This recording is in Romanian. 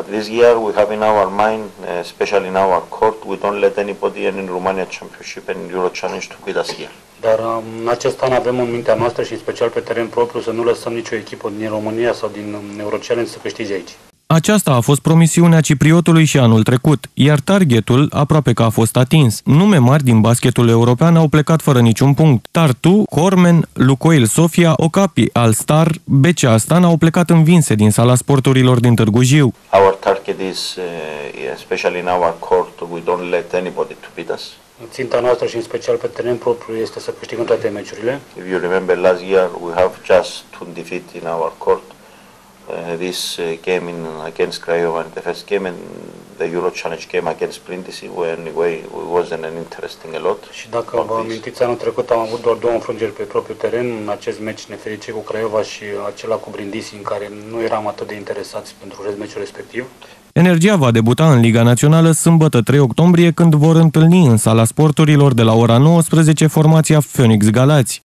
this year we have in our mind, especially in our court, we don't let anybody in Romania Championship and Euro Challenge to beat us here. Dar în acest an avem în mintea noastră și în special pe teren propriu să nu lăsăm nicio echipă din România sau din Euro Challenge să câștige aici. Aceasta a fost promisiunea cipriotului și anul trecut, iar targetul aproape că a fost atins. Nume mari din basketul european au plecat fără niciun punct. Tartu, Cormen, Lukoil Sofia, Okapi, Alstar, BC Astana au plecat învinse din sala sporturilor din Târgu Jiu. Our target is, especially in our court, we don't let anybody to beat us. Ținta noastră și în special pe teren propriu este să câștigăm toate meciurile. If you remember last year, we have just 2 defeat in our court. This game against Craiova and the first game and the Euro Challenge game against Brindisi, anyway, it wasn't an interesting a lot. Și dacă vă amintiți, anul trecut am avut doar 2 înfrângeri pe propriul teren, în acest meci nefericit cu Craiova și acela cu Brindisi, în care nu eram atât de interesați pentru meciul respectiv. Energia va debuta în Liga Națională sâmbătă 3 octombrie, când vor întâlni în sala sporturilor de la ora 19 formația Phoenix Galați.